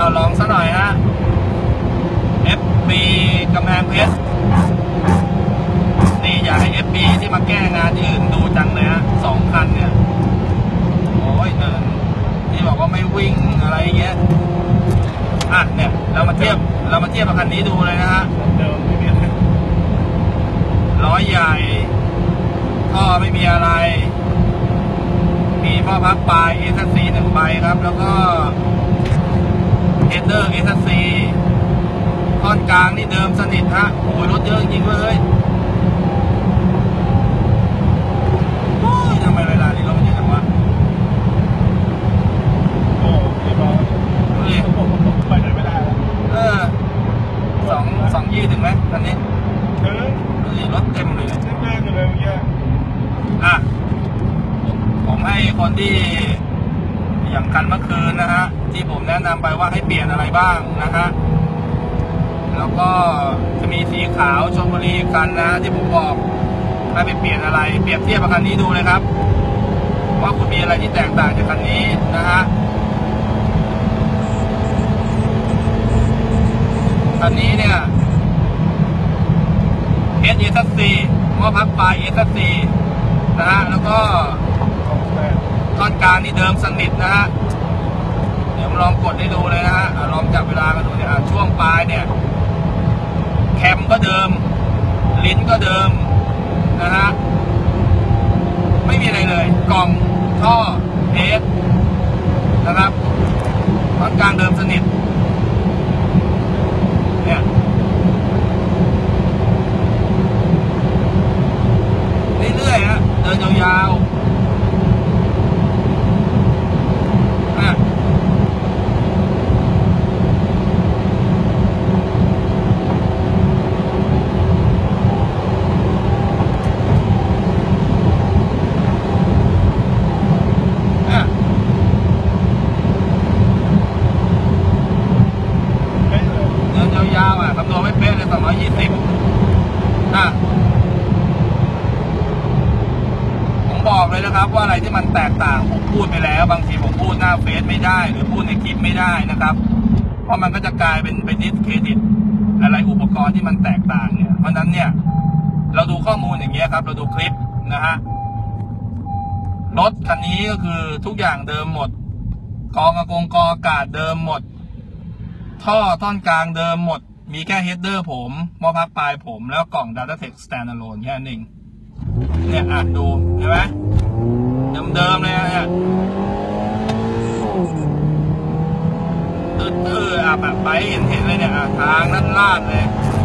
ลองซะหน่อยฮะ FB กำแพงเพชรนี่อยากให้ FB ที่มาแก้งานที่อื่นดูจังเลยฮะ2 คันเนี่ยโอ้ยเดินที่บอกว่าไม่วิ่งอะไรเงี้ยอ่ะเนี่ยเรามาเทียบกับคันนี้ดูเลยนะฮะเดิมไม่มีอะไรล้อใหญ่ท่อไม่มีอะไรมีพ่อพักปลาย SC 1 ใบครับแล้วก็เฮดเดอร์ SC ท่อนกลางนี่เดิมสนิทฮะโอ้ยรถเยอะจริงเลยโอ้ยทำไมเวลานี้รถมันเยอะจังวะโอ้ยบอลผมไปไหนไม่ได้แล้ว 220ถึงไหมตอนนี้รถเต็มเลยเต็มเลยเมื่อกี้อ่ะผมให้คนที่อย่างคันเมื่อคืนนะฮะที่ผมแนะนำไปว่าให้เปลี่ยนอะไรบ้างนะฮะแล้วก็จะมีสีขาวชลบุรีคันนะที่ผมบอกให้ไปเปลี่ยนอะไรเปรียบเทียบกับคันนี้ดูเลยครับว่าคุณมีอะไรที่แตกต่างจากคันนี้นะฮะคันนี้เนี่ย SC หม้อพักปลาย SC นะฮะแล้วก็ท่อนกลางนี่เดิมสนิทนะฮะเดี๋ยวลองกดให้ดูเลยนะฮะลองจับเวลากันดูเนี่ยช่วงปลายเนี่ยแคมก็เดิมลิ้นก็เดิมนะฮะไม่มีอะไรเลยกล่องท่อเอสนะครับท่อนกลางเดิมสนิทเนี่ยเรื่อยๆฮะเดินยาวๆคำนวณไม่เป๊ะเลย220ผมบอกเลยนะครับว่าอะไรที่มันแตกต่างผมพูดไปแล้วบางทีผมพูดหน้าเฟซไม่ได้หรือพูดในคลิปไม่ได้นะครับเพราะมันก็จะกลายเป็นดิสเครดิตอะไรอุปกรณ์ที่มันแตกต่างเนี่ยเพราะนั้นเนี่ยเราดูข้อมูลอย่างเงี้ยครับเราดูคลิปนะฮะรถคันนี้ก็คือทุกอย่างเดิมหมดกองอากาศเดิมหมดท่อนกลางเดิมหมดมีแค่เฮดเดอร์ผมหม้อพักปลายผมแล้วกล่อง Datatech Standalone แค่นั้นเองเนี่ยดูเห็นไหมเดิมเลยเนี่ยแบบไปเห็นเลยเนี่ยทางนั่นลาดเลย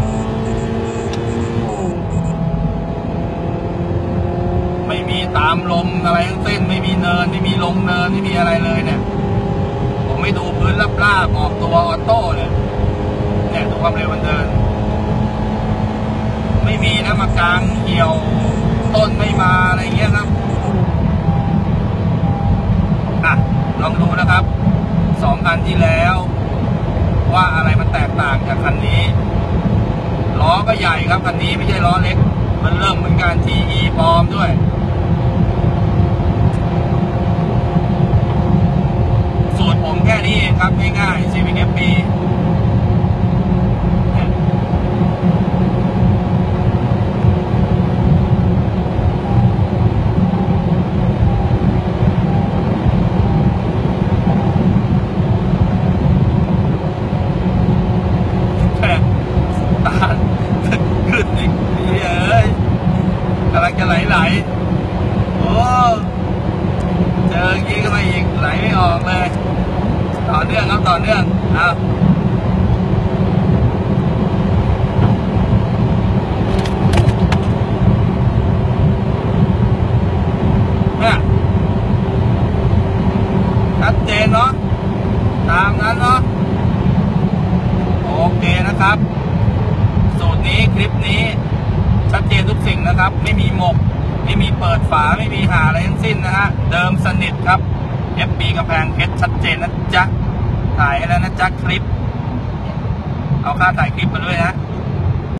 ไม่มีตามลมอะไรทั้งสิ้นไม่มีเนินไม่มีลงเนินไม่มีอะไรเลยเนี่ยผมไม่ดูพื้นราบๆออกตัวออโต้เนี่ยดูความเร็วมันเดินไม่มีนะมากลางเหี่ยวต้นไม่มาอะไรเงี้ยครับลองดูนะครับ2 คันที่แล้วว่าอะไรมันแตกต่างจากคันนี้ล้อก็ใหญ่ครับคันนี้ไม่ใช่ล้อเล็กมันเริ่มเหมือนกัน TE ปลอมด้วยสูตรผมแค่นี้ครับง่ายๆ Civic FBกำลังจะไหลโอ้เจออย่างนี้ก็มาอีกไหลไม่ออกเลยต่อเนื่องครับต่อเนื่องเนี่ยชัดเจนเนาะตามนั้นเนาะโอเคนะครับสูตรนี้คลิปนี้ชัดเจนทุกสิ่งนะครับไม่มีหมกไม่มีเปิดฝาไม่มีหาอะไรทั้งสิ้นนะฮะเดิมสนิทครับ FB กำแพงเพชรชัดเจนนะจ๊ะถ่ายให้แล้วนะจ๊ะคลิปเอาค่าถ่ายคลิปมาด้วยนะ